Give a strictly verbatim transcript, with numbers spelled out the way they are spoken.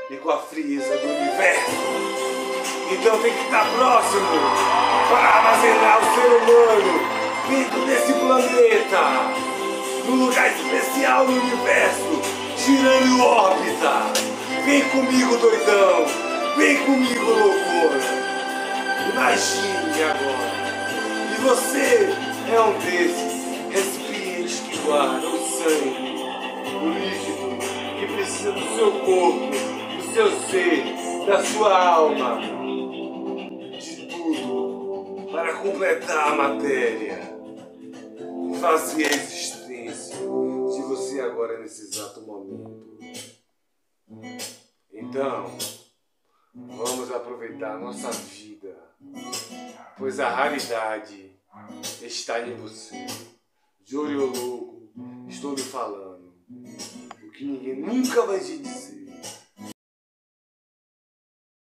e com a frieza do universo. Então tem que estar próximo para armazenar o ser humano dentro desse planeta, num lugar especial no universo, girando órbita. Vem comigo, doidão. Vem comigo, loucura. Imagine agora. E você é um desses recipientes que guardam o sangue, o líquido que precisa do seu corpo, do seu ser, da sua alma, de tudo para completar a matéria e fazer a existência de você agora nesse exato momento. Então, vamos aproveitar a nossa vida, pois a raridade está em você. Júlio louco, estou lhe falando o que ninguém nunca vai te dizer.